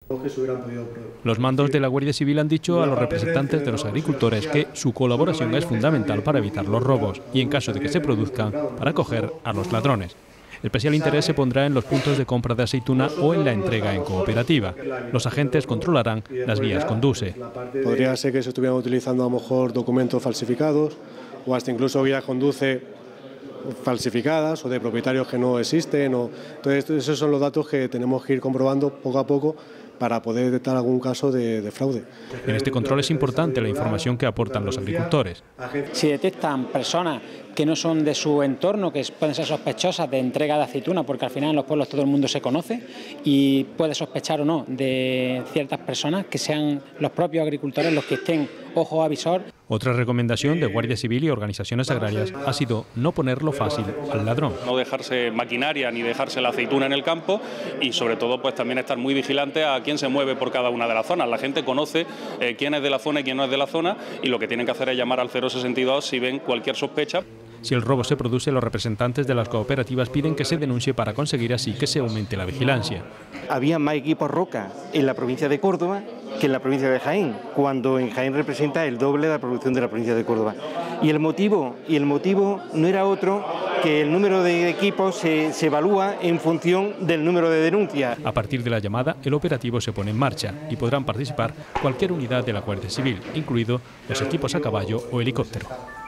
Los mandos de la Guardia Civil han dicho a los representantes de los agricultores que su colaboración es fundamental para evitar los robos y, en caso de que se produzcan, para coger a los ladrones. Especial interés se pondrá en los puntos de compra de aceituna o en la entrega en cooperativa. Los agentes controlarán las guías Conduce. Podría ser que se estuvieran utilizando a lo mejor documentos falsificados o hasta incluso guías Conduce falsificadas o de propietarios que no existen. Entonces, esos son los datos que tenemos que ir comprobando poco a poco para poder detectar algún caso de fraude. En este control es importante la información que aportan los agricultores. Si detectan personas que no son de su entorno, que pueden ser sospechosas de entrega de aceituna, porque al final en los pueblos todo el mundo se conoce y puede sospechar o no de ciertas personas, que sean los propios agricultores los que estén ojo avisor. Otra recomendación de Guardia Civil y organizaciones agrarias ha sido no ponerlo fácil al ladrón. No dejarse maquinaria ni dejarse la aceituna en el campo y sobre todo pues también estar muy vigilante a quién se mueve por cada una de las zonas. La gente conoce quién es de la zona y quién no es de la zona y lo que tienen que hacer es llamar al 062 si ven cualquier sospecha. Si el robo se produce, los representantes de las cooperativas piden que se denuncie para conseguir así que se aumente la vigilancia. Había más equipos Roca en la provincia de Córdoba que en la provincia de Jaén, cuando en Jaén representa el doble de la producción de la provincia de Córdoba. Y el motivo no era otro que el número de equipos se evalúa en función del número de denuncias. A partir de la llamada, el operativo se pone en marcha y podrán participar cualquier unidad de la Guardia Civil, incluido los equipos a caballo o helicóptero.